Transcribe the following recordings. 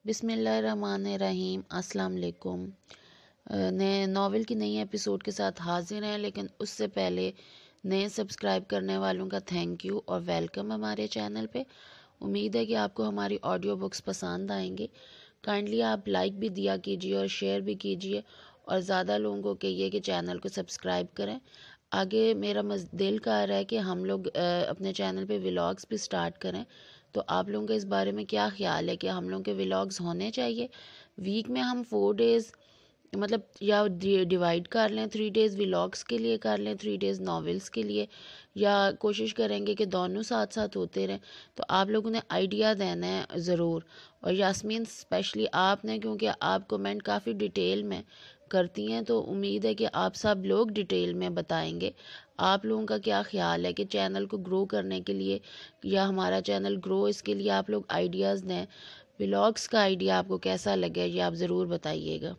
بسم اللہ الرحمن الرحیم۔ السلام علیکم۔ نئے ناول کی نئی ایپیسوڈ کے ساتھ حاضر ہیں، لیکن اس سے پہلے نئے سبسکرائب کرنے والوں کا تھینک یو اور ویلکم ہمارے چینل پہ۔ امید ہے کہ آپ کو ہماری آڈیو بکس پسند آئیں گے۔ کائنڈلی آپ لائک بھی دیا کیجیے اور شیئر بھی کیجیے، اور زیادہ لوگوں کو کہیے کہ چینل کو سبسکرائب کریں۔ آگے میرا دل کر رہا ہے کہ ہم لوگ اپنے چینل پہ ولاگس بھی سٹارٹ کریں، تو آپ لوگوں کا اس بارے میں کیا خیال ہے کہ ہم لوگوں کے ولاگز ہونے چاہیے؟ ویک میں ہم 4 ڈیز مطلب یا ڈیوائڈ کر لیں، 3 ڈیز ولاگس کے لیے کر لیں، 3 ڈیز ناولس کے لیے، یا کوشش کریں گے کہ دونوں ساتھ ساتھ ہوتے رہیں۔ تو آپ لوگوں نے آئیڈیا دینا ہے ضرور، اور یاسمین اسپیشلی آپ نے، کیونکہ آپ کومنٹ کافی ڈیٹیل میں کرتی ہیں، تو امید ہے کہ آپ سب لوگ ڈیٹیل میں بتائیں گے آپ لوگوں کا کیا خیال ہے کہ چینل کو گرو کرنے کے لیے، یا ہمارا چینل گرو اس کے لیے آپ لوگ آئیڈیاز دیں۔ ولاگس کا آئیڈیا آپ کو کیسا لگے یہ آپ ضرور بتائیے گا۔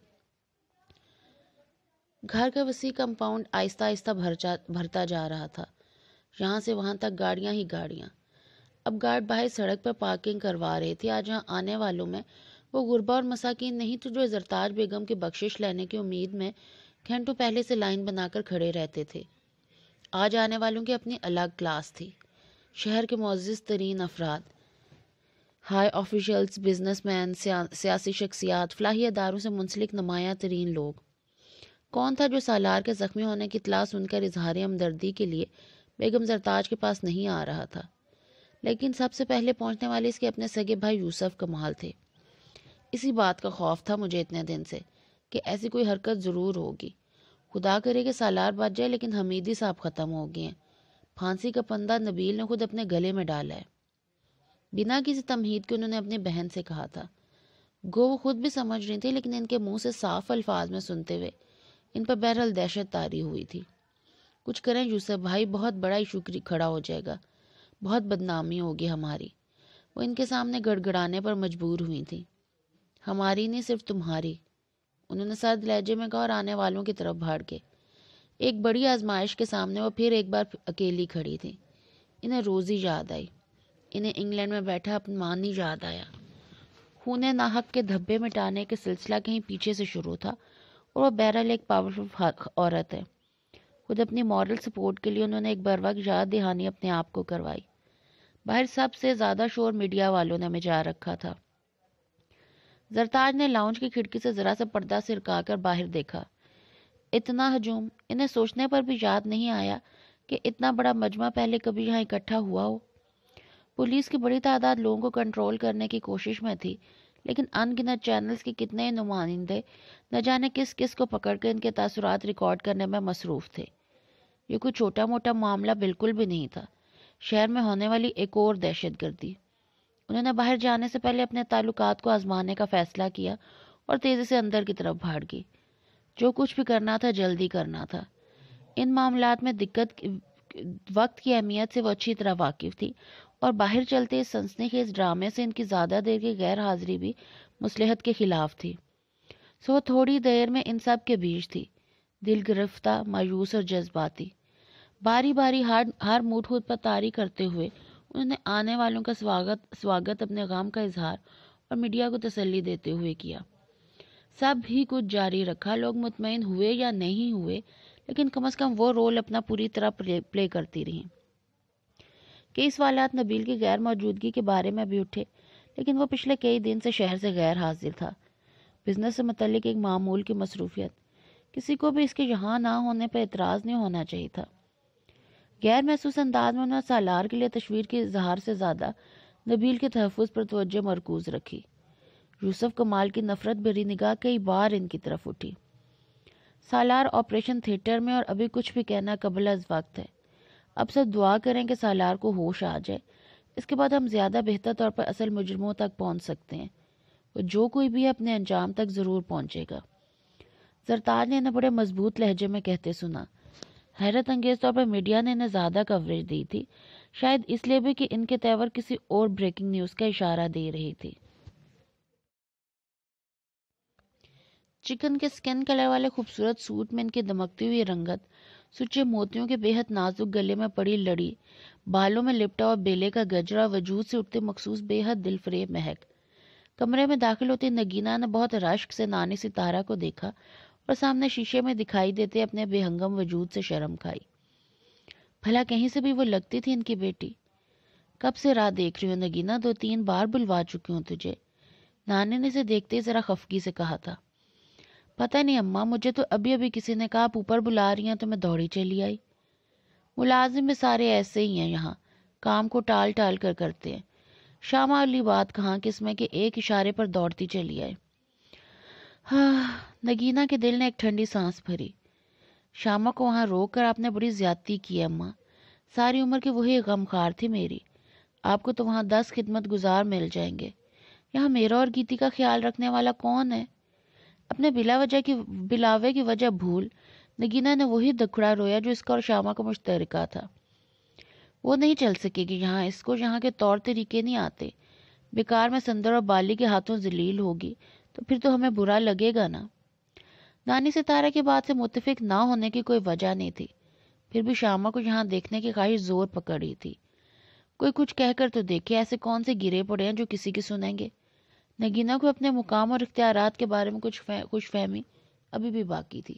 گھر کا وسیع کمپاؤنڈ آہستہ آہستہ بھرتا جا رہا تھا۔ یہاں سے وہاں تک گاڑیاں ہی گاڑیاں۔ اب گارڈ باہر سڑک پر پارکنگ کروا رہے تھے۔ آج یہاں آنے والوں میں وہ غربا اور مساکین نہیں تھے جو زرتاج بیگم کی بخشش لینے کی امید میں گھنٹوں پہلے سے لائن بنا کر کھڑے رہتے تھے۔ آج آنے والوں کی اپنی الگ کلاس تھی۔ شہر کے معزز ترین افراد، ہائی آفیشلز، بزنس مین، سیاسی شخصیات، فلاحی اداروں سے منسلک نمایاں ترین لوگ۔ کون تھا جو سالار کے زخمی ہونے کی اطلاع سن کر اظہار ہمدردی کے لیے بیگم زرتاج کے پاس نہیں آ رہا تھا؟ لیکن سب سے پہلے پہنچنے والے اس کے اپنے سگے بھائی یوسف کمال تھے۔ اسی بات کا خوف تھا مجھے اتنے دن سے کہ ایسی کوئی حرکت ضرور ہوگی۔ خدا کرے کہ سالار بچ جائے، لیکن حمیدی صاحب ختم ہو گئے ہیں۔ پھانسی کا پندہ نبیل نے خود اپنے گلے میں ڈالا ہے۔ بنا کسی تمہید کے انہوں نے اپنی بہن سے کہا تھا۔ گو وہ خود بھی سمجھ رہی تھی، لیکن ان کے منہ سے صاف الفاظ میں سنتے ہوئے ان پر بہرحال دہشت طاری ہوئی تھی۔ کچھ کریں یوسف بھائی، بہت بڑا ایشو کھڑا ہو جائے گا، بہت بدنامی ہوگی ہماری۔ وہ ان کے سامنے گڑ گڑانے پر مجبور ہوئی تھی۔ ہماری نہیں، صرف تمہاری، انہوں نے سرد لہجے میں کہا، اور آنے والوں کی طرف بھاڑ کے۔ ایک بڑی آزمائش کے سامنے وہ پھر ایک بار اکیلی کھڑی تھی۔ انہیں روزی یاد آئی، انہیں انگلینڈ میں بیٹھا اپنا مانی یاد آیا۔ خون ناحق کے دھبے مٹانے کے سلسلہ کہیں پیچھے سے شروع تھا، اور وہ بہرحال ایک پاورفل عورت ہے۔ خود اپنی مورل سپورٹ کے لیے انہوں نے ایک بروقت یاد دہانی اپنے آپ کو کروائی۔ باہر سب سے زیادہ شور میڈیا والوں نے مچا رکھا تھا۔ زرتاج نے لاؤنج کی کھڑکی سے ذرا سا پردہ سرکا کر باہر دیکھا۔ اتنا ہجوم! انہیں سوچنے پر بھی یاد نہیں آیا کہ اتنا بڑا مجمع پہلے کبھی یہاں اکٹھا ہوا ہو۔ پولیس کی بڑی تعداد لوگوں کو کنٹرول کرنے کی کوشش میں تھی، لیکن ان گنت چینلز کے کتنے نمائندے نہ جانے کس کس کو پکڑ کے ان کے تاثرات ریکارڈ کرنے میں مصروف تھے۔ یہ کوئی چھوٹا موٹا معاملہ بالکل بھی نہیں تھا، شہر میں ہونے والی ایک اور دہشت گردی۔ انہوں نے باہر جانے سے پہلے اپنے تعلقات کو آزمانے کا فیصلہ کیا اور تیزی سے اندر کی طرف بھاگ گئی۔ جو کچھ بھی کرنا تھا جلدی کرنا تھا۔ ان معاملات میں وقت کی اہمیت سے وہ اچھی طرح واقف تھی، اور باہر چلتے اس سنسنی خیز ڈرامے سے ان کی زیادہ دیر کی غیر حاضری بھی مصلحت کے خلاف تھی۔ سو تھوڑی دیر میں ان سب کے بیچ تھی، دل گرفتہ، مایوس اور جذباتی۔ باری باری ہر موڈ خود پر طاری کرتے ہوئے انہوں نے آنے والوں کا سواگت اپنے غم کا اظہار اور میڈیا کو تسلی دیتے ہوئے کیا۔ سب ہی کچھ جاری رکھا، لوگ مطمئن ہوئے یا نہیں ہوئے، لیکن کم از کم وہ رول اپنا پوری طرح پلے کرتی رہیں۔ کئی سوالات نبیل کی غیر موجودگی کے بارے میں بھی اٹھے، لیکن وہ پچھلے کئی دن سے شہر سے غیر حاضر تھا۔ بزنس سے متعلق ایک معمول کی مصروفیت، کسی کو بھی اس کے یہاں نہ ہونے پر اعتراض نہیں ہونا چاہیے تھا۔ غیر محسوس انداز میں انہوں نے سالار کے لیے تشویر کے اظہار سے زیادہ نبیل کے تحفظ پر توجہ مرکوز رکھی۔ یوسف کمال کی نفرت بھری نگاہ کئی بار ان کی طرف اٹھی۔ سالار آپریشن تھیٹر میں، اور ابھی کچھ بھی کہنا قبل از وقت ہے۔ اب سب دعا کریں کہ سالار کو ہوش آ جائے، اس کے بعد ہم زیادہ بہتر طور پر اصل مجرموں تک پہنچ سکتے ہیں۔ وہ جو کوئی بھی اپنے انجام تک ضرور پہنچے گا، زرتاج نے انہیں بڑے مضبوط لہجے میں کہتے سنا۔ حیرت انگیز طور پر میڈیا نے انہیں زیادہ کوریج دی تھی، شاید اس لیے بھی کہ ان کے تیور کسی اور بریکنگ نیوز کا اشارہ دے رہی تھی۔ چکن کے سکن کلر والے خوبصورت سوٹ میں ان کی دمکتی ہوئی رنگت، سچے موتیوں کے بے حد نازک گلے میں پڑی لڑی، بالوں میں لپٹا اور بیلے کا گجرا، وجود سے اٹھتے مخصوص بے حد دل فریب مہک، کمرے میں داخل ہوتی نگینا نے بہت رشک سے نانی ستارہ کو دیکھا اور سامنے شیشے میں دکھائی دیتے اپنے بے ہنگم وجود سے شرم کھائی۔ بھلا کہیں سے بھی وہ لگتی تھی ان کی بیٹی؟ کب سے راہ دیکھ رہی ہوں نگینا، 2-3 بار بلوا چکی ہوں تجھے، نانی نے اسے دیکھتے ذرا خفگی سے کہا تھا۔ پتہ نہیں اماں، مجھے تو ابھی ابھی کسی نے کہا آپ اوپر بلا رہی ہیں تو میں دوڑی چلی آئی۔ ملازم میں سارے ایسے ہی ہیں یہاں، کام کو ٹال ٹال کر کرتے ہیں۔ شامہ والی بات کہاں کس میں کہ ایک اشارے پر دوڑتی چلی آئے۔ ہاں، نگینا کے دل نے ایک ٹھنڈی سانس بھری۔ شامہ کو وہاں روک کر آپ نے بڑی زیادتی کی ہے اماں، ساری عمر کی وہی غمخوار تھی میری، آپ کو تو وہاں 10 خدمت گزار مل جائیں گے، یہاں میرا اور گیتی کا خیال رکھنے والا کون ہے؟ اپنے بلاوے کی وجہ بھول نگینا نے وہی دکھڑا رویا جو اس کا اور شامہ کا مشترکہ تھا۔ وہ نہیں چل سکے گی یہاں، اس کو یہاں کے طور طریقے نہیں آتے، بیکار میں سندر اور بالی کے ہاتھوں ذلیل ہوگی تو پھر تو ہمیں برا لگے گا نا۔ نانی ستارہ کی بات سے متفق نہ ہونے کی کوئی وجہ نہیں تھی، پھر بھی شامہ کو یہاں دیکھنے کی خواہش زور پکڑی تھی۔ کوئی کچھ کہہ کر تو دیکھے، ایسے کون سے گرے پڑے ہیں جو کسی کی سنیں گے؟ نگینا کو اپنے مقام اور اختیارات کے بارے میں کچھ فہمی ابھی بھی باقی تھی۔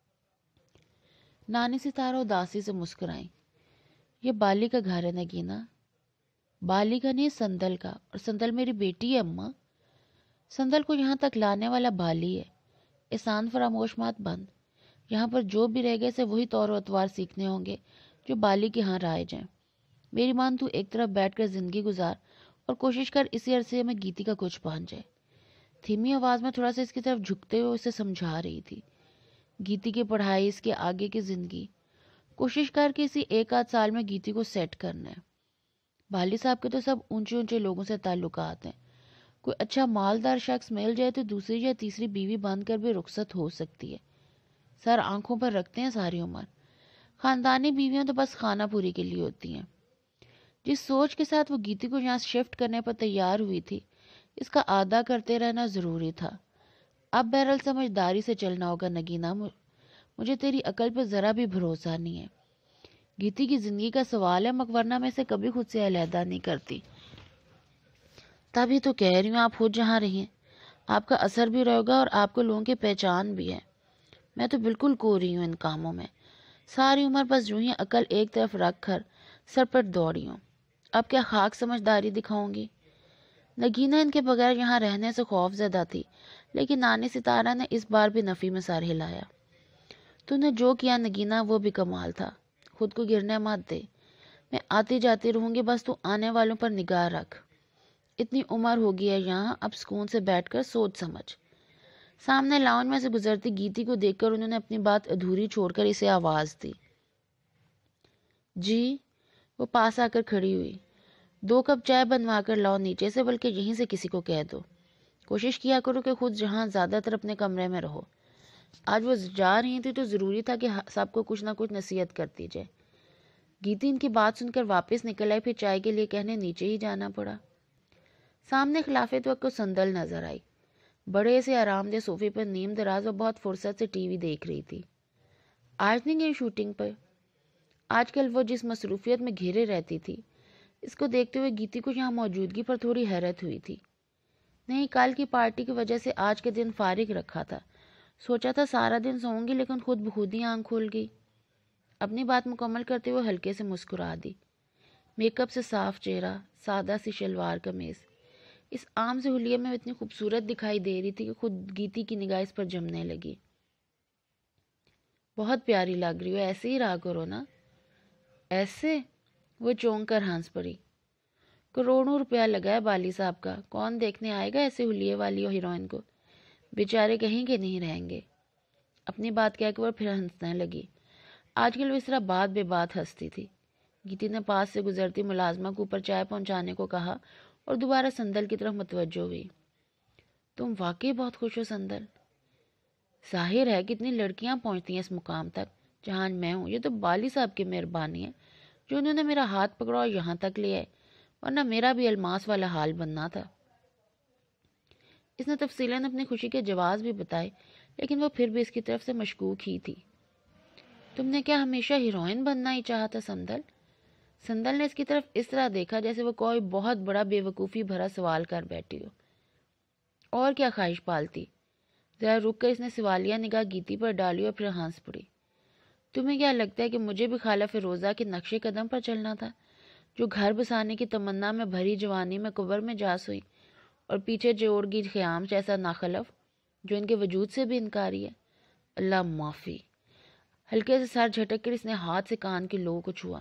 نانی ستارہ اداسی سے مسکرائیں۔ یہ بالی کا گھر ہے نگینا، بالی کا نہیں سندل کا، اور سندل میری بیٹی ہے اماں، سندل کو یہاں تک لانے والا بالی ہے۔ احسان فراموش مت بند، یہاں پر جو بھی رہ گئے سے وہی طور و اطوار سیکھنے ہوں گے جو بالی کے ہاں رائج ہیں۔ میری مان تو ایک طرف بیٹھ کر زندگی گزار اور کوشش کر اسی عرصے میں گیتی کا کچھ بن جائے۔ دھیمی آواز میں تھوڑا سا اس کی طرف جھکتے ہوئے اسے سمجھا رہی تھی۔ گیتی کی پڑھائی، اس کے آگے کی زندگی، کوشش کر کے اسی 1-8 سال میں گیتی کو سیٹ کرنا ہے۔ بالی صاحب کے تو سب اونچے اونچے لوگوں سے تعلقات ہیں، کوئی اچھا مالدار شخص مل جائے تو دوسری یا تیسری بیوی بن کر بھی رخصت ہو سکتی ہے۔ سر آنکھوں پر رکھتے ہیں ساری عمر، خاندانی بیویاں تو بس خانہ پوری کے لیے ہوتی ہیں۔ جس سوچ کے ساتھ وہ گیتی کو یہاں شفٹ کرنے پر تیار ہوئی تھی، اس کا اعادہ کرتے رہنا ضروری تھا۔ اب بہرحال سمجھداری سے چلنا ہوگا نگینا، مجھے تیری عقل پہ ذرا بھی بھروسہ نہیں ہے۔ گیتی کی زندگی کا سوال ہے، مکورنہ میں سے کبھی خود سے علیحدہ نہیں کرتی۔ تبھی تو کہہ رہی ہوں آپ خود جہاں رہیں، آپ کا اثر بھی رہے گا اور آپ کو لوگوں کی پہچان بھی ہے۔ میں تو بالکل کو رہی ہوں ان کاموں میں، ساری عمر بس یوں ہی عقل ایک طرف رکھ کر سر پر دوڑی ہوں۔ اب کیا خاک سمجھداری دکھاؤں گی؟ نگینا ان کے بغیر یہاں رہنے سے خوف زدہ تھی، لیکن نانی ستارہ نے اس بار بھی نفی میں سر ہلایا۔ تو نے جو کیا نگینا وہ بھی کمال تھا، خود کو گرنے مت دے، میں آتی جاتی رہوں گی، بس تو آنے والوں پر نگاہ رکھ۔ اتنی عمر ہو گئی ہے یہاں، اب سکون سے بیٹھ کر سوچ سمجھ۔ سامنے لاؤنج میں سے گزرتی گیتی کو دیکھ کر انہوں نے اپنی بات ادھوری چھوڑ کر اسے آواز دی۔ جی؟ وہ پاس آ کر کھڑی ہوئی۔ 2 کپ چائے بنوا کر لاؤ نیچے سے، بلکہ یہیں سے کسی کو کہہ دو۔ کوشش کیا کرو کہ خود جہاں زیادہ تر اپنے کمرے میں رہو۔ آج وہ جا رہی تھی تو ضروری تھا کہ سب کو کچھ نہ کچھ نصیحت کرتی جائے۔ گیتی ان کی بات سن کر واپس نکل آئی، پھر چائے کے لیے کہنے نیچے ہی جانا پڑا۔ سامنے خلاف توقع سندل نظر آئی، بڑے سے آرام دہ صوفے پر نیم دراز اور بہت فرصت سے ٹی وی دیکھ رہی تھی۔ آج نہیں گئی شوٹنگ پر؟ آج کل وہ جس مصروفیت میں گھیرے رہتی تھی، اس کو دیکھتے ہوئے گیتی کو یہاں موجودگی پر تھوڑی حیرت ہوئی تھی۔ نہیں، کل کی پارٹی کی وجہ سے آج کے دن فارغ رکھا تھا، سوچا تھا سارا دن سوؤں گی، لیکن خود بخود ہی آنکھ کھل گئی۔ اپنی بات مکمل کرتے ہوئے ہلکے سے مسکرا دی۔ میک اپ سے صاف چہرہ، سادہ سی شلوار قمیض، اس عام سے حلیے میں اتنی خوبصورت دکھائی دے رہی تھی کہ خود گیتی کی نگاہ اس پر جمنے لگی۔ بہت پیاری لگ رہی ہو، ایسے ہی رہا کرو نا۔ ایسے؟ وہ چونک کر ہنس پڑی۔ کروڑوں روپیہ لگا ہے بالی صاحب کا، کون دیکھنے آئے گا ایسے حلیے والی ہیروئن کو؟ بیچارے کہیں کے نہیں رہیں گے۔ اپنی بات کہہ کے وہ پھر ہنسنے لگی۔ آج کل وہ اس طرح بات بے بات ہنستی تھی۔ گیتی نے پاس سے گزرتی ملازمہ کو اوپر چائے پہنچانے کو کہا اور دوبارہ سندل کی طرف متوجہ ہوئی۔ تم واقعی بہت خوش ہو سندل، ظاہر ہے کتنی لڑکیاں پہنچتی ہیں اس مقام تک جہاں میں ہوں، یہ تو بالی صاحب کی مہربانی ہے جو انہوں نے میرا ہاتھ پکڑا اور یہاں تک لے آئے، ورنہ میرا بھی الماس والا حال بننا تھا۔ اس نے تفصیلاً اپنی خوشی کے جواز بھی بتائے، لیکن وہ پھر بھی اس کی طرف سے مشکوک ہی تھی۔ تم نے کیا ہمیشہ ہیروئن بننا ہی چاہا تھا سندل؟ سندل نے اس کی طرف اس طرح دیکھا جیسے وہ کوئی بہت بڑا بے وقوفی بھرا سوال کر بیٹھی ہو۔ اور کیا خواہش پالتی؟ ذرا رک کر اس نے سوالیہ نگاہ گیتی پر ڈالی اور پھر ہنس پڑی۔ تمہیں کیا لگتا ہے کہ مجھے بھی خالہ فیروزہ کے نقش قدم پر چلنا تھا، جو گھر بسانے کی تمنا میں بھری جوانی میں قبر میں جا سوئی، اور پیچھے جوڑ گی خیام جیسا ناخلف جو ان کے وجود سے بھی انکاری ہے؟ اللہ معافی۔ ہلکے سے سر جھٹک کر اس نے ہاتھ سے کان کی لو کو چھوا۔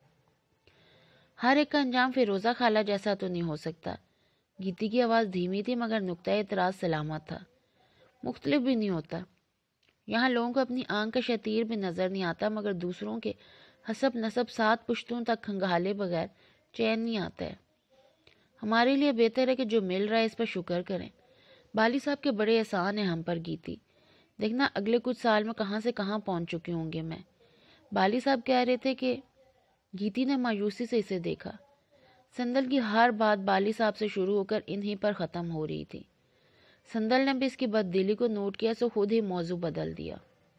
ہر ایک کا انجام فیروزہ خالہ جیسا تو نہیں ہو سکتا۔ گیتی کی آواز دھیمی تھی مگر نقطہ اعتراض سلامت تھا۔ مختلف بھی نہیں ہوتا۔ یہاں لوگوں کو اپنی آنکھ کا شتیر بھی نظر نہیں آتا، مگر دوسروں کے حسب نسب 7 پشتوں تک کھنگالے بغیر چین نہیں آتا ہے۔ ہمارے لیے بہتر ہے کہ جو مل رہا ہے اس پر شکر کریں۔ بالی صاحب کے بڑے احسان ہیں ہم پر گیتی۔ دیکھنا اگلے کچھ سال میں کہاں سے کہاں پہنچ چکی ہوں گے میں۔ بالی صاحب کہہ رہے تھے کہ… گیتی نے مایوسی سے اسے دیکھا۔ سندل کی ہر بات بالی صاحب سے شروع ہو کر انہی پر ختم ہو رہی تھی۔ سندل نے بھی اس کی بددلی کو نوٹ کیا سو خود ہی موضوع بدل دیا۔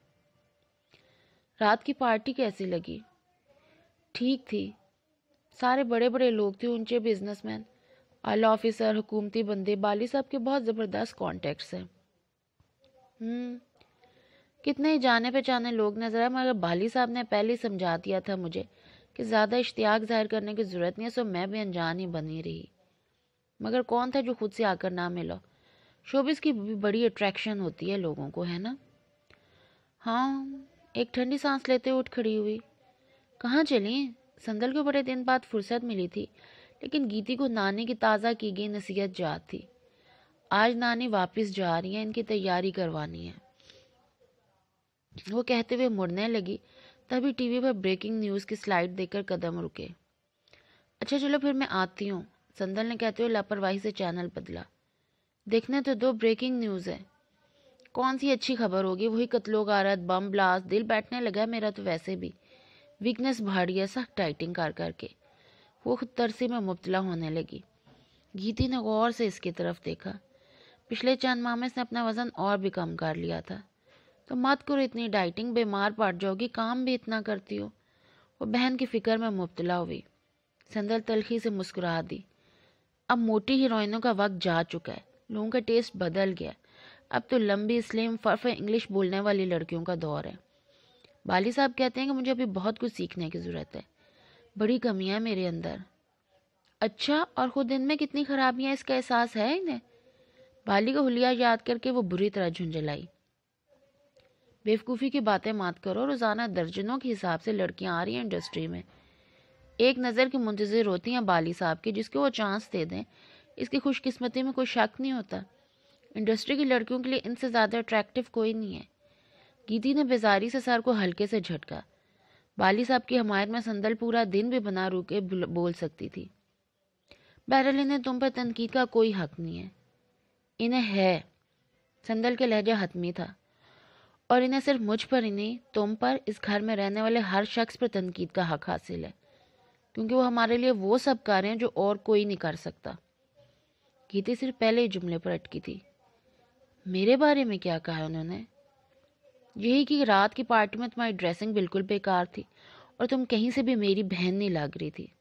رات کی پارٹی کیسی لگی؟ ٹھیک تھی۔ سارے بڑے بڑے لوگ تھے، اونچے بزنس مین، اعلیٰ آفیسر، حکومتی بندے۔ بالی صاحب کے بہت زبردست کانٹیکٹس ہیں۔ کتنے ہی جانے پہچانے لوگ نظر آئے، مگر بالی صاحب نے پہلے ہی سمجھا دیا تھا مجھے کہ زیادہ اشتیاق ظاہر کرنے کی ضرورت نہیں ہے، سو میں بھی انجان ہی بنی رہی۔ مگر کون تھا جو خود سے آ کر نہ ملا؟ شوبز کی بھی بڑی اٹریکشن ہوتی ہے لوگوں کو، ہے نا؟ ہاں، ایک ٹھنڈی سانس لیتے اٹھ کھڑی ہوئی۔ کہاں چلیں؟ سندل کو بڑے دن بعد فرصت ملی تھی، لیکن گیتی کو نانی کی تازہ کی گئی نصیحت یاد تھی۔ آج نانی واپس جا رہی ہیں، ان کی تیاری کروانی ہے۔ وہ کہتے ہوئے مڑنے لگی، تبھی ٹی وی پر بریکنگ نیوز کی سلائیڈ دیکھ کر قدم رکے۔ اچھا چلو پھر میں آتی ہوں، سندل نے کہتے ہوئے لاپرواہی سے چینل بدلا۔ دیکھنے تو دو، بریکنگ نیوز ہے۔ کون سی اچھی خبر ہوگی؟ وہی قتل و غارت، بم بلاسٹ۔ دل بیٹھنے لگا میرا تو ویسے بھی، ویکنس بھاڑی ہے سخت ڈائٹنگ کر کے۔ وہ خود ترسی میں مبتلا ہونے لگی۔ گیتی نے غور سے اس کی طرف دیکھا۔ پچھلے چند ماہ میں اس نے اپنا وزن اور بھی کم کر لیا تھا۔ تو مت کرو اتنی ڈائٹنگ، بیمار پڑ جاؤ گی، کام بھی اتنا کرتی ہو۔ وہ بہن کی فکر میں مبتلا ہوئی۔ سندل تلخی سے مسکرا دی۔ اب موٹی ہیروئنوں کا وقت جا چکا ہے، لوگوں کا ٹیسٹ بدل گیا۔ اب تو لمبی سلیم فرف انگلش بولنے والی لڑکیوں کا دور ہے۔ بالی صاحب کہتے ہیں کہ مجھے ابھی بہت کچھ سیکھنے کی ضرورت ہے، بڑی کمیاں میرے اندر۔ اچھا، اور خود ان میں کتنی خرابیاں اس کا احساس ہے انہیں؟ بالی کو حلیہ یاد کر کے وہ بری طرح جھنجھلائی۔ بیوقوفی کی باتیں مات کرو، روزانہ درجنوں کے حساب سے لڑکیاں آ رہی ہیں انڈسٹری میں۔ ایک نظر کی منتظر ہوتی ہیں بالی صاحب کی، جس کو وہ چانس دے دیں۔ اس کی خوش قسمتی میں کوئی شک نہیں ہوتا۔ انڈسٹری کی لڑکیوں کے لیے ان سے زیادہ اٹریکٹیو کوئی نہیں ہے۔ گیتی نے بیزاری سے سر کو ہلکے سے جھٹکا۔ بالی صاحب کی حمایت میں سندل پورا دن بھی بنا روکے بول سکتی تھی۔ بہرحال انہیں تم پر تنقید کا کوئی حق نہیں ہے۔ انہیں ہے، سندل کے لہجہ حتمی تھا، اور انہیں صرف مجھ پر ہی نہیں، تم پر، اس گھر میں رہنے والے ہر شخص پر تنقید کا حق حاصل ہے، کیونکہ وہ ہمارے لیے وہ سب کر رہے ہیں جو اور کوئی نہیں کر سکتا۔ گیتی صرف پہلے ہی جملے پر اٹکی تھی۔ میرے بارے میں کیا کہا انہوں نے؟ یہی کہ رات کی پارٹی میں تمہاری ڈریسنگ بالکل بیکار تھی، اور تم کہیں سے بھی میری بہن نہیں لگ رہی تھی۔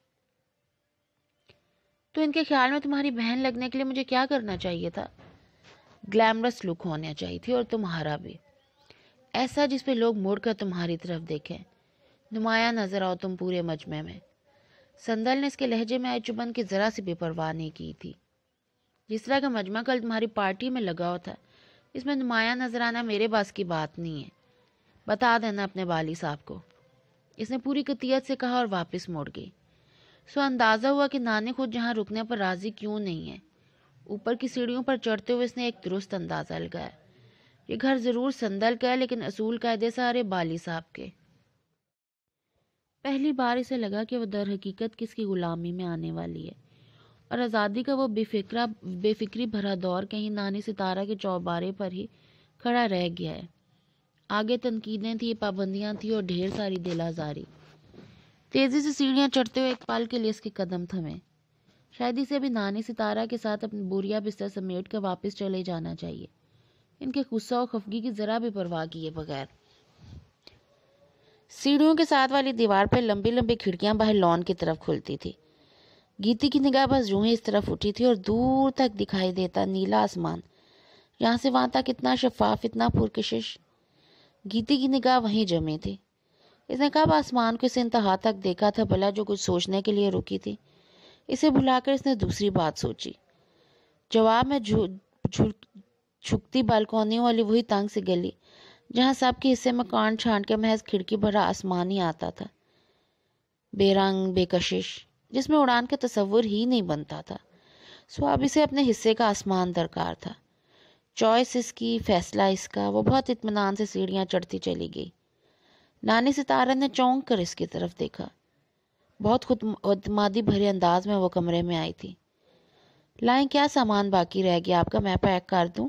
تو ان کے خیال میں تمہاری بہن لگنے کے لیے مجھے کیا کرنا چاہیے تھا؟ گلیمرس لک ہونا چاہیے تھی، اور تمہارا بھی ایسا جس پہ لوگ مڑ کر تمہاری طرف دیکھیں، نمایاں نظر آؤ تم پورے مجمع میں۔ سندل نے اس کے لہجے میں آئی چبھن کی ذرا سی بھی پرواہ نہیں کی تھی۔ جس طرح کا مجمع کل تمہاری پارٹی میں لگا ہوا تھا، اس میں نمایاں نظر آنا میرے باس کی بات نہیں ہے۔ بتا دینا اپنے بالی صاحب کو، اس نے پوری قطعیت سے کہا اور واپس موڑ گئی۔ سو اندازہ ہوا کہ نانی خود جہاں رکنے پر راضی کیوں نہیں ہے۔ اوپر کی سیڑھیوں پر چڑھتے ہوئے اس نے ایک درست اندازہ لگایا۔ یہ گھر ضرور سندل کا ہے، لیکن اصول قاعدے سارے بالی صاحب کے۔ پہلی بار اسے لگا کہ وہ در حقیقت کس کی غلامی میں آنے والی ہے، اور آزادی کا وہ بے فکری بھرا دور کہیں نانی ستارہ کے چوبارے پر ہی کھڑا رہ گیا ہے۔ آگے تنقیدیں تھیں، پابندیاں تھیں، اور ڈھیر ساری دل آزاری۔ تیزی سے سیڑھیاں چڑھتے ہوئے ایک پل کے لیے اس کے قدم تھمے۔ شاید اسے بھی نانی ستارہ کے ساتھ اپنی بوریا بستر سمیٹ کر واپس چلے جانا چاہیے، ان کے غصہ و خفگی کی ذرا بھی پرواہ کیے بغیر۔ سیڑھیوں کے ساتھ والی دیوار پہ لمبی لمبی کھڑکیاں باہر لان کی طرف کھلتی تھی۔ گیتی کی نگاہ بس یوں ہی اس طرف اٹھی تھی، اور دور تک دکھائی دیتا نیلا آسمان یہاں سے وہاں تک اتنا شفاف، اتنا پرکشش۔ گیتی کی نگاہ وہیں جمی تھی۔ اس نے کب آسمان کو اس انتہا تک دیکھا تھا بھلا جو کچھ سوچنے کے لیے رکی تھی؟ اسے بھلا کر اس نے دوسری بات سوچی۔ جواب میں جھکتی بالکونیوں والی وہی تنگ سی گلی جہاں سب کے حصے میں کان چھانٹ کے محض کھڑکی بھرا آسمان ہی آتا تھا، بے رنگ، بے کشش، جس میں اڑان کا تصور ہی نہیں بنتا تھا۔ سو اب اسے اپنے حصے کا آسمان درکار تھا۔ چوائس اس کی، فیصلہ اس کا۔ وہ بہت اطمینان سے سیڑھیاں چڑھتی چلی گئی۔ نانی ستارہ نے چونک کر اس کی طرف دیکھا۔ بہت خود اعتمادی بھرے انداز میں وہ کمرے میں آئی تھی۔ لائیں، کیا سامان باقی رہ گیا آپ کا؟ میں پیک کر دوں؟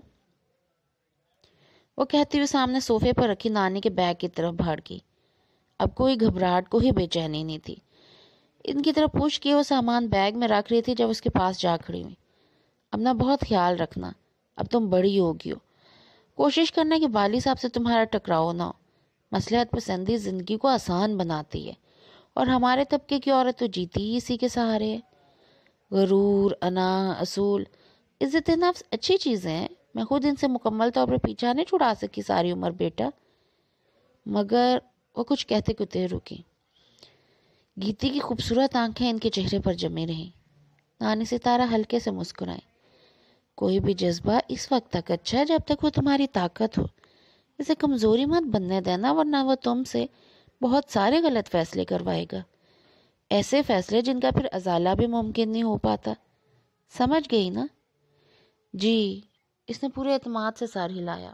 وہ کہتی ہوئے سامنے صوفے پر رکھی نانی کے بیگ کی طرف بڑھ گئی۔ اب کوئی گھبراہٹ، کوئی بے چینی نہیں تھی۔ ان کی طرف پوچھ کے وہ سامان بیگ میں رکھ رہی تھی جب اس کے پاس جا کھڑی ہوئی۔ اپنا بہت خیال رکھنا، اب تم بڑی ہوگی ہو۔ کوشش کرنا کہ بالی صاحب سے تمہارا ٹکراؤ نہ ہو۔ مصلحت پسندی زندگی کو آسان بناتی ہے، اور ہمارے طبقے کی عورت تو جیتی ہی اسی کے سہارے ہے۔ غرور، انا، اصول، عزت نفس اچھی چیزیں ہیں، میں خود ان سے مکمل طور پر پیچھا نہیں چھڑا سکی ساری عمر بیٹا، مگر وہ کچھ کہتے کہتے رکی۔ گیتی کی خوبصورت آنکھیں ان کے چہرے پر جمی رہیں۔ نانی ستارہ ہلکے سے مسکرائیں۔ کوئی بھی جذبہ اس وقت تک اچھا ہے جب تک وہ تمہاری طاقت ہو۔ اسے کمزوری مت بننے دینا، ورنہ وہ تم سے بہت سارے غلط فیصلے کروائے گا، ایسے فیصلے جن کا پھر ازالہ بھی ممکن نہیں ہو پاتا۔ سمجھ گئی نا؟ جی، اس نے پورے اعتماد سے سر ہلایا۔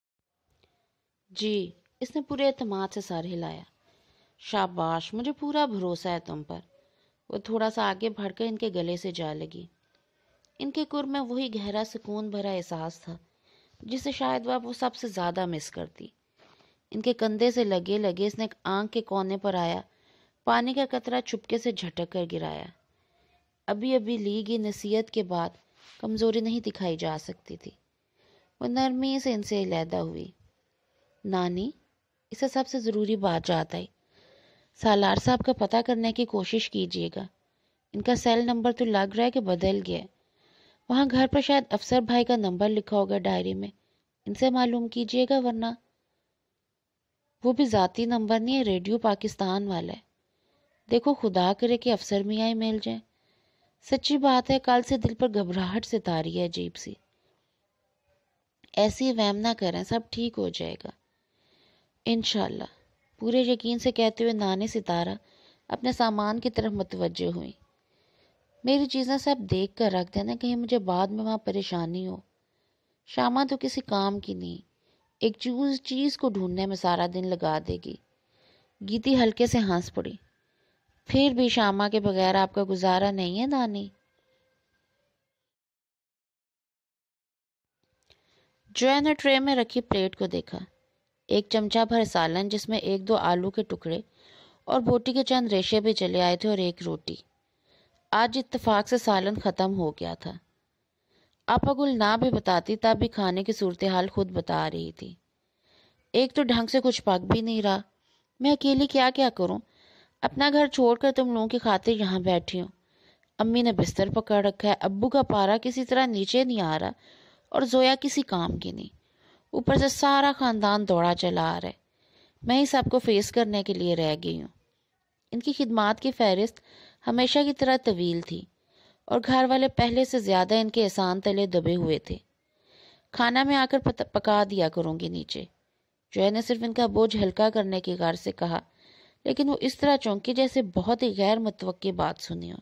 شاباش، مجھے پورا بھروسہ ہے تم پر۔ وہ تھوڑا سا آگے بڑھ کر ان کے گلے سے جا لگی۔ ان کے قرب میں وہی گہرا سکون بھرا احساس تھا جسے شاید وہ سب سے زیادہ مس کرتی۔ ان کے کندھے سے لگے لگے اس نے ایک آنکھ کے کونے پر آیا پانی کا قطرہ چھپکے سے جھٹک کر گرایا۔ ابھی ابھی لی گئی نصیحت کے بعد کمزوری نہیں دکھائی جا سکتی تھی۔ وہ نرمی سے ان سے علیحدہ ہوئی۔ نانی، اسے سب سے ضروری بات یاد آئی۔ سالار صاحب کا پتہ کرنے کی کوشش کیجیے گا۔ ان کا سیل نمبر تو لگ رہا ہے کہ بدل گیا ہے۔ وہاں گھر پر شاید افسر بھائی کا نمبر لکھا ہوگا ڈائری میں، ان سے معلوم کیجیے گا، ورنہ وہ بھی ذاتی نمبر نہیں ہے، ریڈیو پاکستان والا ہے۔ دیکھو خدا کرے کہ افسر میاں ہی مل جائیں۔ سچی بات ہے، کل سے دل پر گھبراہٹ سے تاری ہے عجیب سی۔ ایسی وہم نہ کریں، سب ٹھیک ہو جائے گا انشاءاللہ، پورے یقین سے کہتے ہوئے نانی ستارہ اپنے سامان کی طرف متوجہ ہوئی۔ میری چیزیں سب دیکھ کر رکھ دینا، کہیں مجھے بعد میں وہاں پریشانی ہو۔ شامہ تو کسی کام کی نہیں، ایک چیز کو ڈھونڈنے میں سارا دن لگا دے گی۔ گیتی ہلکے سے ہنس پڑی۔ پھر بھی شامہ کے بغیر آپ کا گزارا نہیں ہے نانی؟ جو نے ٹرے میں رکھی پلیٹ کو دیکھا۔ ایک چمچہ بھر سالن جس میں 1-2 آلو کے ٹکڑے اور بوٹی کے چند ریشے بھی چلے آئے تھے، اور ایک روٹی۔ آج اتفاق سے سالن ختم ہو گیا تھا۔ آپا گل نہ بھی بتاتی تب بھی کھانے کی صورتحال خود بتا رہی تھی۔ ایک تو ڈھنگ سے کچھ پک بھی نہیں رہا، میں اکیلی کیا کیا کروں؟ اپنا گھر چھوڑ کر تم لوگوں کی خاطر یہاں بیٹھی ہوں۔ امی نے بستر پکڑ رکھا ہے، ابو کا پارا کسی طرح نیچے نہیں آ رہا، اور زویا کسی کام کی نہیں۔ اوپر سے سارا خاندان دوڑا چلا آ رہا ہے، میں ہی سب کو فیس کرنے کے لیے رہ گئی ہوں۔ ان کی خدمات کی فہرست ہمیشہ کی طرح طویل تھی، اور گھر والے پہلے سے زیادہ ان کے احسان تلے دبے ہوئے تھے۔ کھانا میں آ کر پکا دیا کروں گی نیچے، جو نے صرف ان کا بوجھ ہلکا کرنے کی غرض سے کہا، لیکن وہ اس طرح چونکی جیسے بہت ہی غیر متوقع بات سنی ہو۔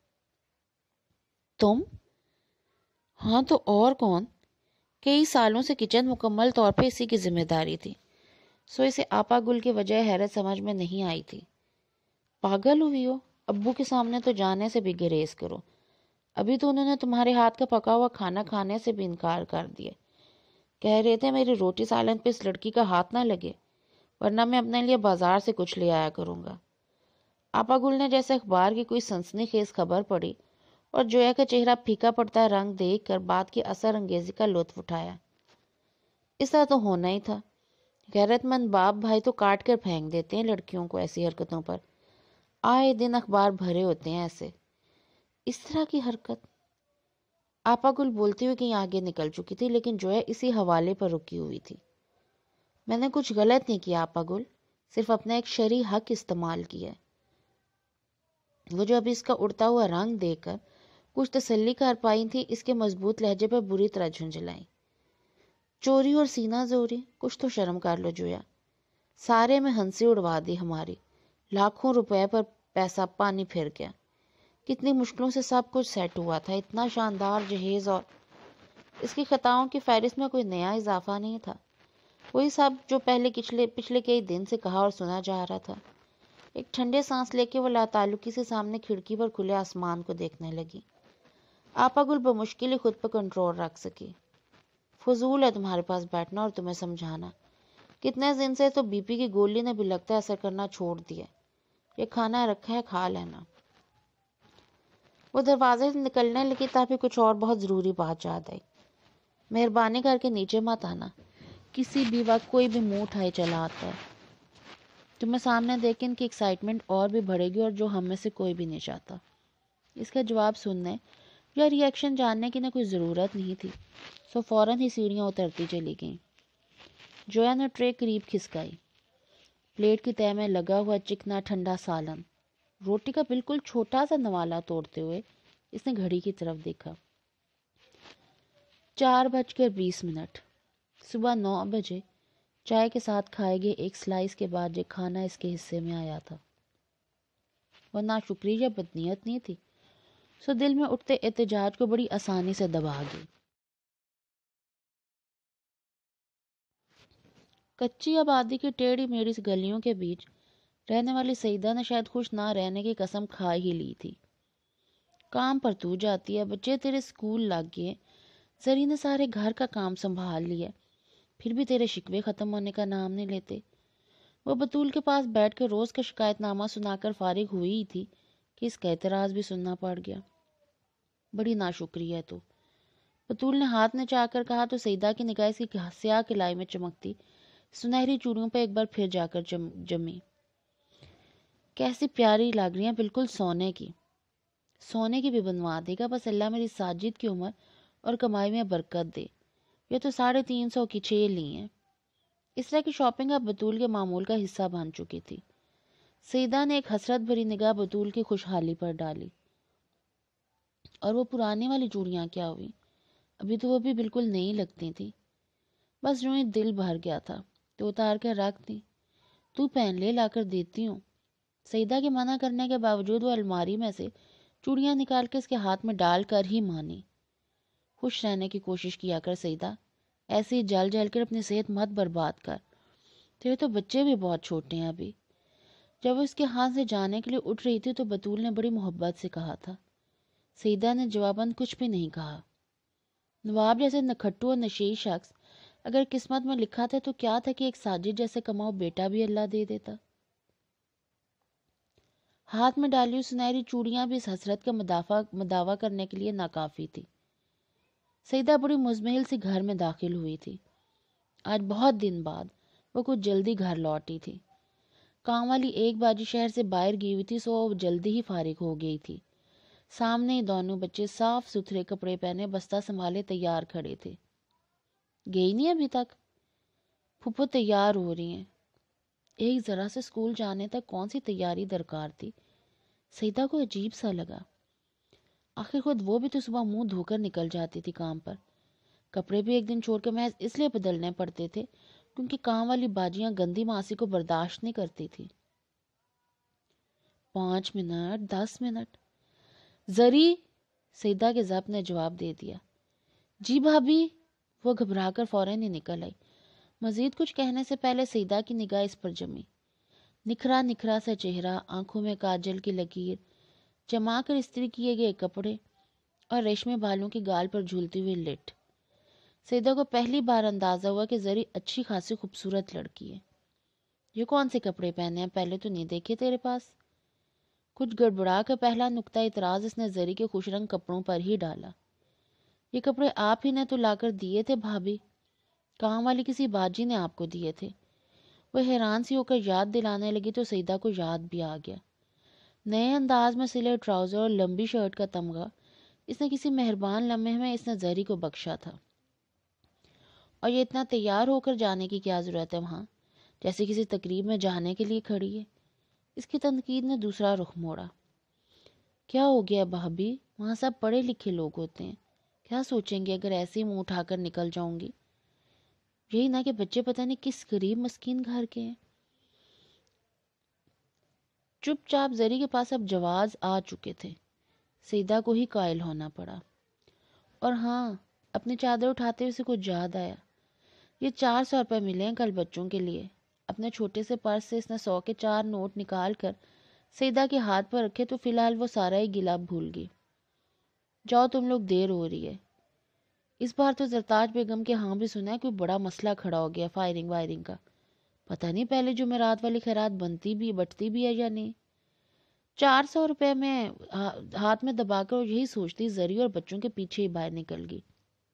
تم؟ ہاں تو اور کون؟ کئی سالوں سے کچن مکمل طور پہ اسی کی ذمہ داری تھی، سو اسے آپا گل کی وجہ حیرت سمجھ میں نہیں آئی تھی۔ پاگل ہوئی ہو؟ ابو کے سامنے تو جانے سے بھی گریز کرو۔ ابھی تو انہوں نے تمہارے ہاتھ کا پکا ہوا کھانا کھانے سے بھی انکار کر دیا۔ کہہ رہے تھے میری روٹی سالن پہ اس لڑکی کا ہاتھ نہ لگے، ورنہ میں اپنے لیے بازار سے کچھ لے آیا کروں گا۔ آپا گل نے جیسے اخبار کی کوئی سنسنی خیز خبر پڑھی، اور جویا کا چہرہ پھیکا پڑتا رنگ دیکھ کر بات کی اثر انگیزی کا لطف اٹھایا۔ اس طرح تو ہونا ہی تھا، غیرت مند باپ بھائی تو کاٹ کر پھینک دیتے ہیں لڑکیوں کو ایسی حرکتوں پر۔ آئے دن اخبار بھرے ہوتے ہیں ایسے، اس طرح کی حرکت۔ آپا گل بولتی ہوئی کہیں آگے نکل چکی تھی، لیکن جویا اسی حوالے پر رکی ہوئی تھی۔ میں نے کچھ غلط نہیں کیا آپا گل، صرف اپنا ایک شرعی حق استعمال کیا ہے۔ وہ جو ابھی اس کا اڑتا ہوا رنگ دیکھ کر کچھ تسلی کر پائی تھی، اس کے مضبوط لہجے پر بری طرح جھنجھلائیں۔ چوری اور سینہ زوری، کچھ تو شرم کر لو جویا، سارے میں ہنسی اڑوا دی ہماری، لاکھوں روپے پر پیسہ پانی پھر گیا، کتنی مشکلوں سے سب کچھ سیٹ ہوا تھا، اتنا شاندار جہیز، اور اس کی خطاؤں کی فہرست میں کوئی نیا اضافہ نہیں تھا، وہی سب جو پچھلے کئی دن سے کہا اور سنا جا رہا تھا۔ ایک ٹھنڈے سانس لے کے وہ لاتعلقی سے سامنے کھڑکی پر کھلے آسمان کو دیکھنے لگی۔ آپا گل بمشکل ہی خود پر کنٹرول رکھ سکی۔ فضول ہے تمہارے پاس بیٹھنا اور تمہیں سمجھانا، کتنے دن سے تو بی پی کی گولی نے بھی لگتا ہے اثر کرنا چھوڑ دیا، یہ کھانا رکھا ہے کھا لینا۔ وہ دروازے سے نکلنے لگی تاکہ کچھ اور بہت ضروری بات یاد آئی۔ مہربانی کر کے نیچے مت آنا، کسی بھی وقت کوئی بھی منہ اٹھائے چلا آتا ہے، تمہیں سامنے دیکھ کے ان کی ایکسائٹمنٹ اور بھی بڑھے گی، اور جو ہم میں سے کوئی بھی نہیں چاہتا۔ اس کا جواب سننے یا ری ایکشن جاننے کی نہ کوئی ضرورت نہیں تھی، سو فوراً ہی سیڑھیاں اترتی چلی گئیں۔ جویا نے ٹرے قریب کھسکائی، پلیٹ کی تہہ میں لگا ہوا چکنا ٹھنڈا سالن، روٹی کا بالکل چھوٹا سا نوالا توڑتے ہوئے اس نے گھڑی کی طرف دیکھا۔ 4:20۔ صبح 9 بجے چائے کے ساتھ کھائے گئے ایک سلائس کے بعد یہ کھانا اس کے حصے میں آیا تھا۔ وہ ناشکری یا بدنیت نہیں تھی، سو دل میں اٹھتے احتجاج کو بڑی آسانی سے دبا گئی۔ کچی آبادی کی ٹیڑھی میڑھی گلیوں کے بیچ رہنے والی سعیدہ نے شاید خوش نہ رہنے کی قسم کھا ہی لی تھی۔ کام پر تو جاتی ہے، بچے تیرے اسکول لگ گئے، زری نے سارے گھر کا کام سنبھال لیا، پھر بھی تیرے شکوے ختم ہونے کا نام نہیں لیتے۔ وہ بطول کے پاس بیٹھ کے روز کا شکایت نامہ سنا کر فارغ ہوئی ہی تھی کہ اس کا اعتراض بھی سننا پڑ گیا۔ بڑی ناشکری ہے تو، بطول نے ہاتھ نچا کر کہا تو سعیدہ کی نگاہ اس کی سیاہ کلائی میں چمکتی سنہری چوڑیوں پہ ایک بار پھر جا کر جمی۔ کیسی پیاری لگ رہی ہیں، بالکل سونے کی۔ سونے کی بھی بنوا دے گا، بس اللہ میری ساجد کی عمر اور کمائی میں برکت دے۔ یہ تو 350 کی 6 لی ہیں۔ اس طرح کی شاپنگ اب بطول کے معمول کا حصہ بن چکی تھی۔ سعیدہ نے ایک حسرت بھری نگاہ بطول کی خوشحالی پر ڈالی۔ اور وہ پرانی والی چوڑیاں کیا ہوئی؟ ابھی تو وہ بھی بالکل نئی لگتی تھی۔ بس یوں ہی دل بھر گیا تھا تو اتار کر رکھ دی۔ تو پہن لے، لا کر دیتی ہوں۔ سعیدہ کے منع کرنے کے باوجود وہ الماری میں سے چوڑیاں نکال کے اس کے ہاتھ میں ڈال کر ہی مانی۔ خوش رہنے کی کوشش کیا کر سعیدہ، ایسے ہی جل جل کر اپنی صحت مت برباد کر، تیرے تو بچے بھی بہت چھوٹے ہیں ابھی۔ جب وہ اس کے ہاتھ سے جانے کے لیے اٹھ رہی تھی تو بطول نے بڑی محبت سے کہا تھا۔ سعیدہ نے جواباً کچھ بھی نہیں کہا۔ نواب جیسے نکھٹو اور نشئی شخص اگر قسمت میں لکھا تھا تو کیا تھا کہ ایک ساجد جیسے کماؤ بیٹا بھی اللہ دے دیتا۔ ہاتھ میں ڈالی ہوئی سنہری چوڑیاں بھی اس حسرت کا مداوع کرنے کے لیے ناکافی تھی۔ سعیدہ بڑی مزمحل سی گھر میں داخل ہوئی تھی۔ آج بہت دن بعد وہ کچھ جلدی گھر لوٹی تھی۔ کام والی ایک باجی شہر سے باہر گئی ہوئی تھی، سو وہ جلدی ہی فارغ ہو گئی تھی۔ سامنے ہی دونوں بچے صاف ستھرے کپڑے پہنے بستہ سنبھالے تیار کھڑے تھے۔ گئی نہیں ابھی تک؟ پھپھو تیار ہو رہی ہیں۔ ایک ذرا سے اسکول جانے تک کون سی تیاری درکار تھی؟ سعیدہ کو عجیب سا لگا۔ آخر خود وہ بھی تو صبح منہ دھو کر نکل جاتی تھی کام پر، کپڑے بھی ایک دن چھوڑ کے محض اس لیے بدلنے پڑتے تھے کیونکہ کام والی باجیاں گندی ماسی کو برداشت نہیں کرتی تھی۔ 5 منٹ، 10 منٹ۔ زری، سعیدہ کے ضبط نے جواب دے دیا۔ جی بھابی، وہ گھبرا کر فوراً ہی نکل آئی۔ مزید کچھ کہنے سے پہلے سعیدہ کی نگاہ اس پر جمی۔ نکھرا نکھرا سا چہرہ، آنکھوں میں کاجل کی لکیر، جما کر استری کیے گئے کپڑے اور ریشمی بالوں کی گال پر جھولتی ہوئی لٹ۔ سعیدہ کو پہلی بار اندازہ ہوا کہ زری اچھی خاصی خوبصورت لڑکی ہے۔ یہ کون سے کپڑے پہنے ہیں؟ پہلے تو نہیں دیکھے تیرے پاس۔ کچھ گڑبڑا کر پہلا نقطہ اعتراض اس نے زری کے خوش رنگ کپڑوں پر ہی ڈالا۔ یہ کپڑے آپ ہی نے تو لا کر دیے تھے بھابی، کام والی کسی باجی نے آپ کو دیے تھے۔ وہ حیران سی ہو کر یاد دلانے لگی تو سعیدہ کو یاد بھی آ گیا۔ نئے انداز میں سلے ٹراؤزر اور لمبی شرٹ کا تمغہ اس نے کسی مہربان لمحے میں اس نے زری کو بخشا تھا، اور یہ اتنا تیار ہو کر جانے کی کیا ضرورت ہے وہاں، جیسے کسی تقریب میں جانے کے لیے کھڑی ہے۔ اس کی تنقید نے دوسرا رخ موڑا۔ کیا ہو گیا بھابھی؟ وہاں سب پڑھے لکھے لوگ ہوتے ہیں، کیا سوچیں گے اگر ایسے ہی منہ اٹھا کر نکل جاؤں گی؟ یہی نہ کہ بچے پتہ نہیں کس غریب مسکین گھر کے ہیں۔ چپ چاپ زری کے پاس اب جواز آ چکے تھے، سیدہ کو ہی قائل ہونا پڑا۔ اور ہاں، اپنی چادر اٹھاتے ہوئے سے کچھ یاد آیا، یہ 400 روپے ملے ہیں کل بچوں کے لیے۔ اپنے چھوٹے سے پرس سے اس نے 100 کے 4 نوٹ نکال کر سیدہ کے ہاتھ پر رکھے تو فی الحال وہ سارا ہی گلا بھول گئی۔ جاؤ تم لوگ، دیر ہو رہی ہے۔ اس بار تو زرتاج بیگم کے ہاں بھی سنا ہے کوئی بڑا مسئلہ کھڑا ہو گیا فائرنگ وائرنگ کا۔ پتہ نہیں پہلے جمعرات والی خیرات بنتی بھی بٹتی بھی ہے یا نہیں۔ 400 روپے میں ہاتھ میں دبا کر یہی سوچتی زری اور بچوں کے پیچھے ہی باہر نکل گئی۔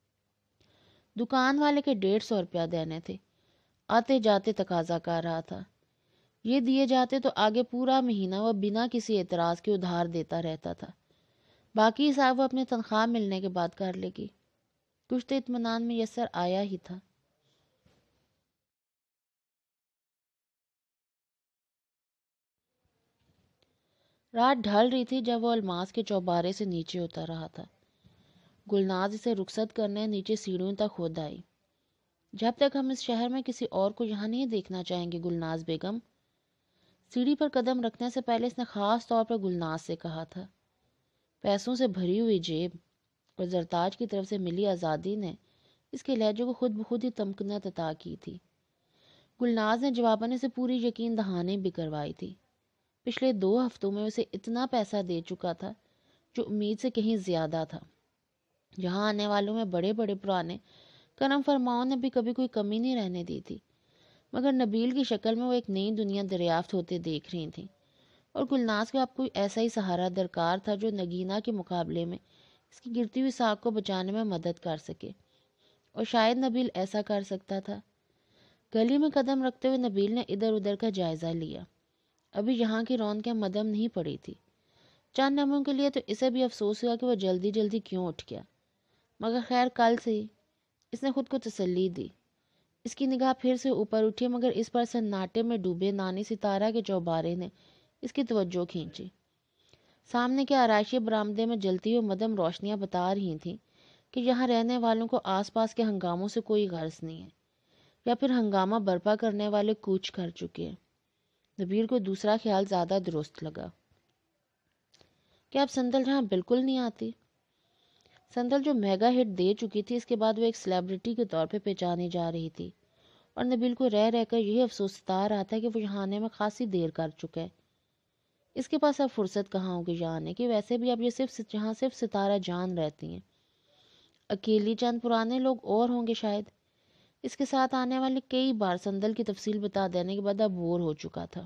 دکان والے کے 150 روپیہ دینے تھے، آتے جاتے تقاضا کر رہا تھا۔ یہ دیے جاتے تو آگے پورا مہینہ وہ بنا کسی اعتراض کے ادھار دیتا رہتا تھا، باقی حساب وہ اپنی تنخواہ ملنے کے بعد کر لے گی۔ کچھ تو اطمینان میسر آیا ہی تھا۔ رات ڈھل رہی تھی جب وہ الماس کے چوبارے سے نیچے اتر رہا تھا۔ گلناز اسے رخصت کرنے نیچے سیڑھیوں تک خود آئی۔ جب تک ہم اس شہر میں کسی اور کو یہاں نہیں دیکھنا چاہیں گے گلناز بیگم۔ سیڑھی پر قدم رکھنے سے پہلے اس نے خاص طور پر گلناز سے کہا تھا۔ پیسوں سے بھری ہوئی جیب اور زرتاج کی طرف سے ملی آزادی نے اس کے لہجے کو خود بخود ہی تمکنت عطا کی تھی۔ گلناز نے جواباً اسے پوری یقین دہانی بھی کروائی تھی۔ پچھلے 2 ہفتوں میں اسے اتنا پیسہ دے چکا تھا جو امید سے کہیں زیادہ تھا۔ یہاں آنے والوں میں بڑے بڑے پرانے کرم فرماؤں نے بھی کبھی کوئی کمی نہیں رہنے دی تھی، مگر نبیل کی شکل میں وہ ایک نئی دنیا دریافت ہوتے دیکھ رہی تھیں، اور گلناز کو اب کوئی ایسا ہی سہارا درکار تھا جو نگینہ کے مقابلے میں اس کی گرتی ہوئی ساکھ کو بچانے میں مدد کر سکے، اور شاید نبیل ایسا کر سکتا تھا۔ گلی میں قدم رکھتے ہوئے نبیل نے ادھر ادھر کا جائزہ لیا۔ ابھی یہاں کی رونقیں مدھم نہیں پڑی تھی۔ چند لمحوں کے لیے تو اسے بھی افسوس ہوا کہ وہ جلدی جلدی کیوں اٹھ گیا، مگر خیر کل سے ہی، اس نے خود کو تسلی دی۔ اس کی نگاہ پھر سے اوپر اٹھی مگر اس پر سناٹے میں ڈوبے نانی ستارہ کے چوبارے نے اس کی توجہ کھینچی۔ سامنے کے آرائشی برآمدے میں جلتی ہوئی مدھم روشنیاں بتا رہی تھیں کہ یہاں رہنے والوں کو آس پاس کے ہنگاموں سے کوئی غرض نہیں ہے، یا پھر ہنگامہ برپا کرنے والے کوچ کر چکے ہیں۔ نبیل کو دوسرا خیال زیادہ درست لگا۔ کیا اب سندل جہاں بالکل نہیں آتی؟ سندل جو میگا ہٹ دے چکی تھی، اس کے بعد وہ ایک سیلیبریٹی کے طور پہ پہچانی جا رہی تھی، اور نبیل کو رہ رہ کر یہی افسوس ستا رہا تھا کہ وہ یہاں آنے میں خاصی دیر کر چکا ہے۔ اس کے پاس اب فرصت کہاں ہوگی یہاں آنے کی؟ ویسے بھی اب یہ یہاں صرف ستارہ جان رہتی ہیں، اکیلی چند پرانے لوگ اور ہوں گے شاید۔ اس کے ساتھ آنے والے کئی بار سندل کی تفصیل بتا دینے کے بعد اب بور ہو چکا تھا۔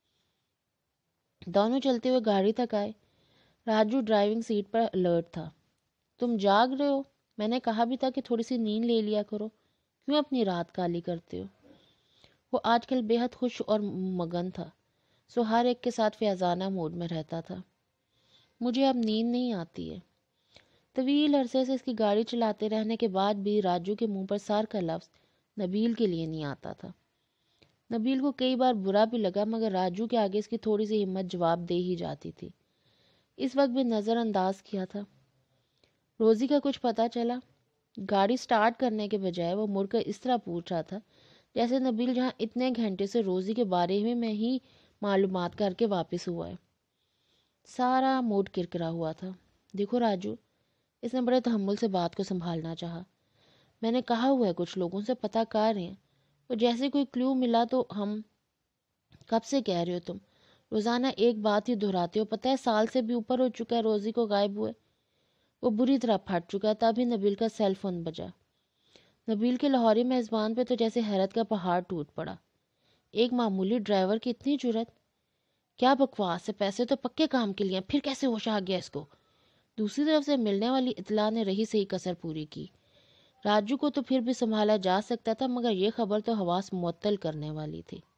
دونوں چلتے ہوئے گاڑی تک آئے۔ راجو ڈرائیونگ سیٹ پر الرٹ تھا۔ تم جاگ رہے ہو؟ میں نے کہا بھی تھا کہ تھوڑی سی نیند لے لیا کرو، کیوں اپنی رات کالی کرتے ہو؟ وہ آج کل بے حد خوش اور مگن تھا، سو ہر ایک کے ساتھ فیضانہ موڈ میں رہتا تھا۔ مجھے اب نیند نہیں آتی ہے۔ طویل عرصے سے اس کی گاڑی چلاتے رہنے کے بعد بھی راجو کے منہ پر سار کا لفظ نبیل کے لیے نہیں آتا تھا۔ نبیل کو کئی بار برا بھی لگا، مگر راجو کے آگے اس کی تھوڑی سی ہمت جواب دے ہی جاتی تھی۔ اس وقت بھی نظر انداز کیا تھا۔ روزی کا کچھ پتہ چلا؟ گاڑی سٹارٹ کرنے کے بجائے وہ مڑ کر اس طرح پوچھ رہا تھا جیسے نبیل جہاں اتنے گھنٹے سے روزی کے بارے میں ہی معلومات کر کے واپس ہوا ہے۔ سارا موڈ کرکرا ہوا تھا۔ دیکھو راجو، اس نے بڑے تحمل سے بات کو سنبھالنا چاہا، میں نے کہا ہوا ہے کچھ لوگوں سے پتہ کر رہے ہیں، وہ جیسے کوئی کلیو ملا تو ہم… کب سے کہہ رہے ہو تم؟ روزانہ ایک بات ہی دہراتے ہو، پتہ ہے سال سے بھی اوپر ہو چکا ہے روزی کو غائب ہوئے۔ وہ بری طرح پھٹ چکا ہے۔ تبھی نبیل کا سیل فون بجا۔ نبیل کے لاہوری میزبان پہ تو جیسے حیرت کا پہاڑ ٹوٹ پڑا۔ ایک معمولی ڈرائیور کی اتنی جرأت! کیا بکواس ہے، پیسے تو پکے کام کے لیے، پھر کیسے ہوش آ گیا اس کو؟ دوسری طرف سے ملنے والی اطلاع نے رہی سے ہی کسر پوری کی۔ راجو کو تو پھر بھی سنبھالا جا سکتا تھا، مگر یہ خبر تو حواس معطل کرنے والی تھی۔